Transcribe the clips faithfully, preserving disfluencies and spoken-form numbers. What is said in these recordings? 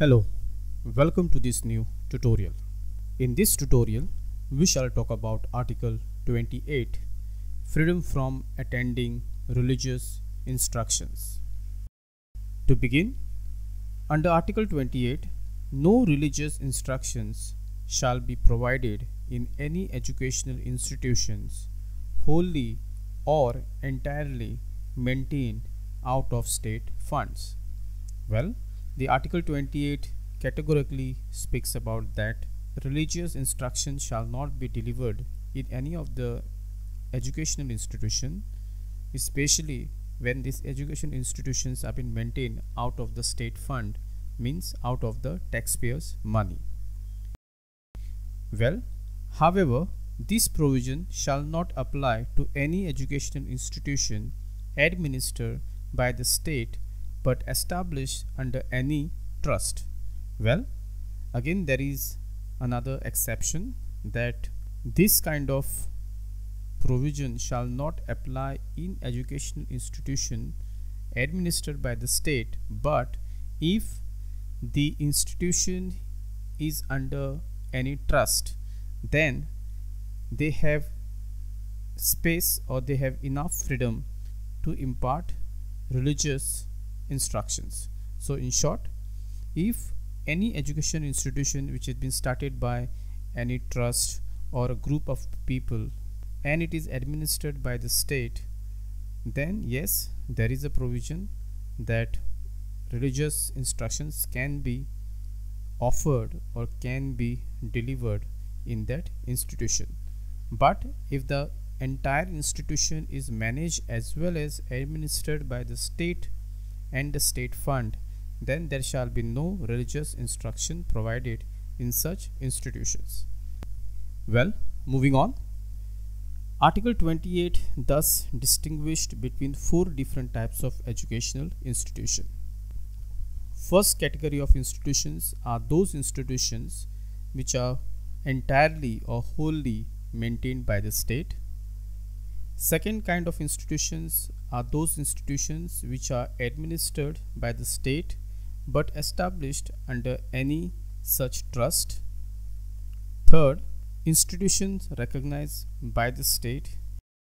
Hello, welcome to this new tutorial. In this tutorial, we shall talk about Article twenty-eight, Freedom from attending religious instructions. To begin, under Article twenty-eight, no religious instructions shall be provided in any educational institutions wholly or entirely maintained out of state funds. Well, the Article twenty-eight categorically speaks about that religious instruction shall not be delivered in any of the educational institution, especially when these education institutions have been maintained out of the state fund, means out of the taxpayers' money. Well, however, this provision shall not apply to any educational institution administered by the state but established under any trust. Well, again there is another exception, that this kind of provision shall not apply in educational institution administered by the state, but if the institution is under any trust, then they have space or they have enough freedom to impart religious instructions. So in short, if any education institution which has been started by any trust or a group of people and it is administered by the state, then yes, there is a provision that religious instructions can be offered or can be delivered in that institution. But if the entire institution is managed as well as administered by the state and the state fund, then there shall be no religious instruction provided in such institutions. Well, moving on, Article twenty-eight thus distinguished between four different types of educational institution. First category of institutions are those institutions which are entirely or wholly maintained by the state. Second kind of institutions are those institutions which are administered by the state but established under any such trust. Third, institutions recognized by the state.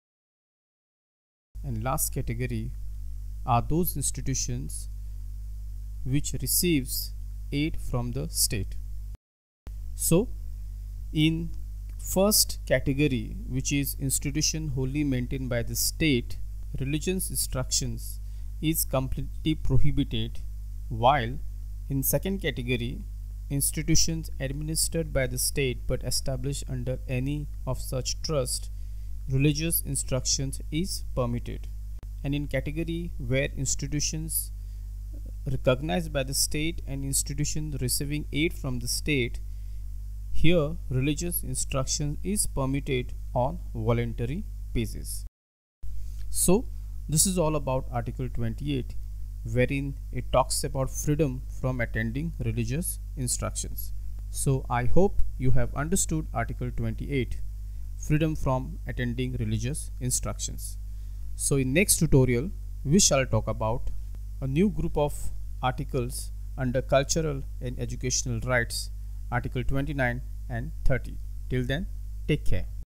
And last category are those institutions which receives aid from the state. So, in first category, which is institution wholly maintained by the state, religious instructions is completely prohibited, while in second category, institutions administered by the state but established under any of such trust, religious instructions is permitted. And in category where institutions recognized by the state and institutions receiving aid from the state, here religious instruction is permitted on voluntary basis. So this is all about Article twenty-eight, wherein it talks about freedom from attending religious instructions. So I hope you have understood Article twenty-eight, freedom from attending religious instructions. So in next tutorial we shall talk about a new group of articles under cultural and educational rights, Article twenty-nine and thirty. Till then, take care.